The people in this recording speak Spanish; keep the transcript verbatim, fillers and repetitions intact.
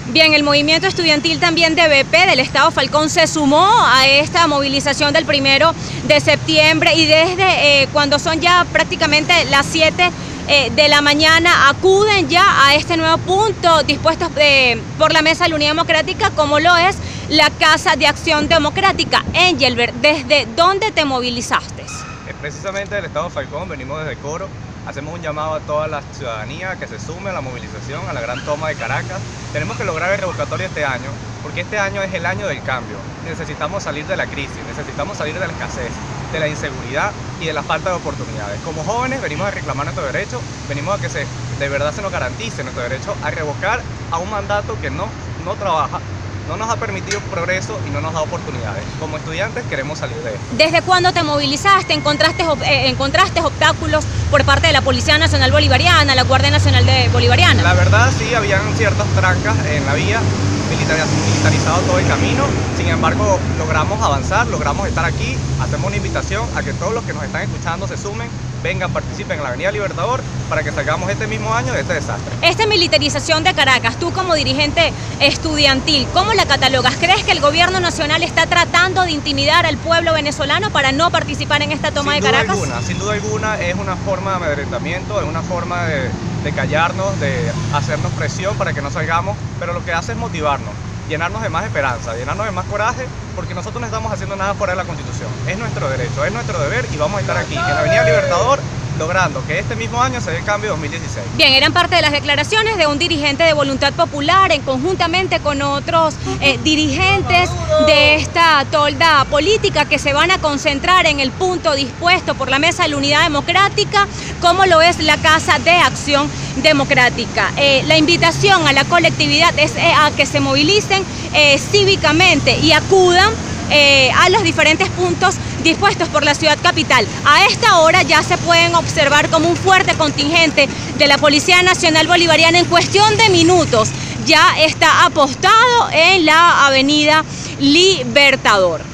Bien, el movimiento estudiantil también de B P del Estado Falcón se sumó a esta movilización del primero de septiembre y desde eh, cuando son ya prácticamente las siete eh, de la mañana acuden ya a este nuevo punto dispuestos eh, por la Mesa de la Unidad Democrática, como lo es la Casa de Acción Democrática. Engelbert, ¿desde dónde te movilizaste? Es precisamente del Estado Falcón, venimos desde Coro. Hacemos un llamado a toda la ciudadanía que se sume a la movilización, a la gran toma de Caracas. Tenemos que lograr el revocatorio este año, porque este año es el año del cambio. Necesitamos salir de la crisis, necesitamos salir de la escasez, de la inseguridad y de la falta de oportunidades. Como jóvenes venimos a reclamar nuestro derecho, venimos a que se, de verdad se nos garantice nuestro derecho a revocar a un mandato que no, no trabaja, no nos ha permitido progreso y no nos da oportunidades. Como estudiantes queremos salir de esto. ¿Desde cuándo te movilizaste? ¿Encontraste, eh, encontraste obstáculos por parte de la Policía Nacional Bolivariana, la Guardia Nacional de Bolivariana? La verdad sí, habían ciertas trancas en la vía, militarizado todo el camino. Sin embargo, logramos avanzar, logramos estar aquí. Hacemos una invitación a que todos los que nos están escuchando se sumen, vengan, participen en la Avenida Libertador para que salgamos este mismo año de este desastre. Esta militarización de Caracas, tú como dirigente estudiantil, ¿cómo la catalogas? ¿Crees que el gobierno nacional está tratando de intimidar al pueblo venezolano para no participar en esta toma sin de Caracas? Sin duda alguna, sin duda alguna es una forma de amedrentamiento, es una forma de, de callarnos, de hacernos presión para que no salgamos, pero lo que hace es motivarnos, llenarnos de más esperanza, llenarnos de más coraje, porque nosotros no estamos haciendo nada fuera de la Constitución. Es nuestro derecho, es nuestro deber y vamos a estar aquí en la Avenida Libertador logrando que este mismo año se dé el cambio dos mil dieciséis. Bien, eran parte de las declaraciones de un dirigente de Voluntad Popular en conjuntamente con otros eh, dirigentes de esta tolda política que se van a concentrar en el punto dispuesto por la Mesa de la Unidad Democrática, como lo es la Casa de Acción Democrática. Eh, la invitación a la colectividad es eh, a que se movilicen eh, cívicamente y acudan Eh, a los diferentes puntos dispuestos por la ciudad capital. A esta hora ya se pueden observar como un fuerte contingente de la Policía Nacional Bolivariana en cuestión de minutos ya está apostado en la Avenida Libertador.